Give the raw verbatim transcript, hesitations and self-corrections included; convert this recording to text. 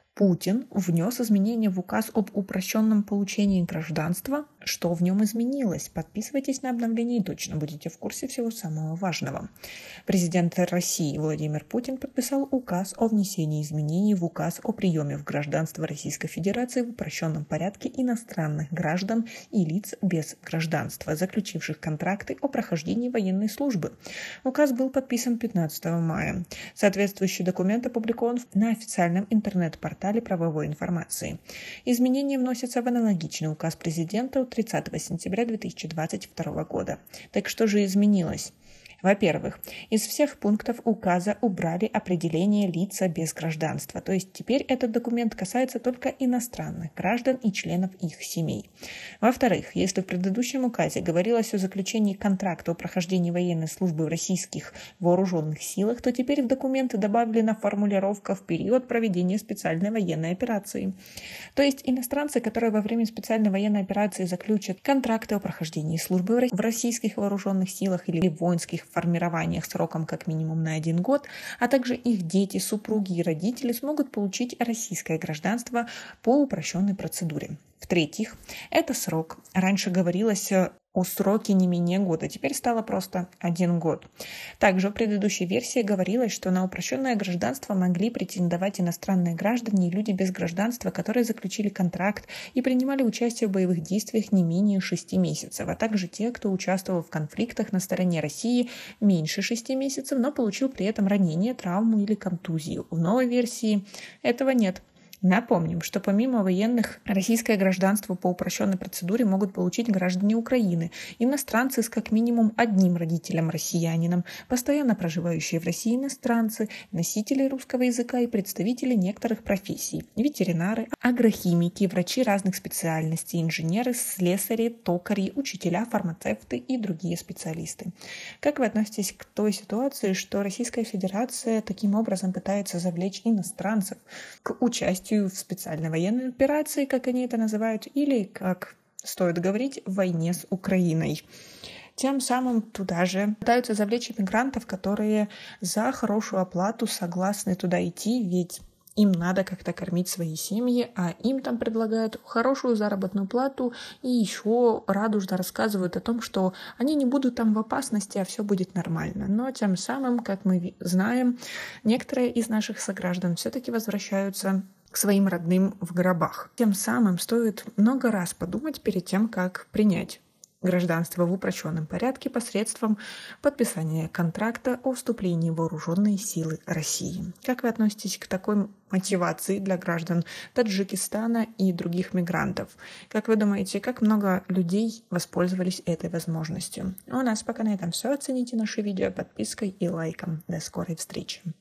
Путин внес изменения в указ об упрощенном получении гражданства. Что в нем изменилось? Подписывайтесь на обновление и точно будете в курсе всего самого важного. Президент России Владимир Путин подписал указ о внесении изменений в указ о приеме в гражданство Российской Федерации в упрощенном порядке иностранных граждан и лиц без гражданства, заключивших контракты о прохождении военной службы. Указ был подписан пятнадцатого мая. Соответствующий документ опубликован на официальном интернет-портале правовой информации. Изменения вносятся в аналогичный указ президента от тридцатого сентября две тысячи двадцать второго года. Так что же изменилось? Во-первых, из всех пунктов указа убрали определение лица без гражданства, то есть теперь этот документ касается только иностранных граждан и членов их семей. Во-вторых, если в предыдущем указе говорилось о заключении контракта о прохождении военной службы в российских вооруженных силах, то теперь в документы добавлена формулировка «в период проведения специальной военной операции». То есть иностранцы, которые во время специальной военной операции заключат контракты о прохождении службы в российских вооруженных силах или воинских формированиях сроком как минимум на один год, а также их дети, супруги и родители смогут получить российское гражданство по упрощенной процедуре. В-третьих, это срок. Раньше говорилось о сроке не менее года, теперь стало просто один год. Также в предыдущей версии говорилось, что на упрощенное гражданство могли претендовать иностранные граждане и люди без гражданства, которые заключили контракт и принимали участие в боевых действиях не менее шести месяцев, а также те, кто участвовал в конфликтах на стороне России меньше шести месяцев, но получил при этом ранение, травму или контузию. В новой версии этого нет. Напомним, что помимо военных, российское гражданство по упрощенной процедуре могут получить граждане Украины, иностранцы с как минимум одним родителем-россиянином, постоянно проживающие в России иностранцы, носители русского языка и представители некоторых профессий, ветеринары, агрохимики, врачи разных специальностей, инженеры, слесари, токари, учителя, фармацевты и другие специалисты. Как вы относитесь к той ситуации, что Российская Федерация таким образом пытается завлечь иностранцев к участию в специальной военной операции, как они это называют, или, как стоит говорить, в войне с Украиной? Тем самым туда же пытаются завлечь иммигрантов, которые за хорошую оплату согласны туда идти, ведь им надо как-то кормить свои семьи, а им там предлагают хорошую заработную плату и еще радужно рассказывают о том, что они не будут там в опасности, а все будет нормально. Но тем самым, как мы знаем, некоторые из наших сограждан все-таки возвращаются к своим родным в гробах. Тем самым стоит много раз подумать перед тем, как принять гражданство в упрощенном порядке посредством подписания контракта о вступлении в вооруженные силы России. Как вы относитесь к такой мотивации для граждан Таджикистана и других мигрантов? Как вы думаете, как много людей воспользовались этой возможностью? У нас пока на этом все. Оцените наше видео подпиской и лайком. До скорой встречи.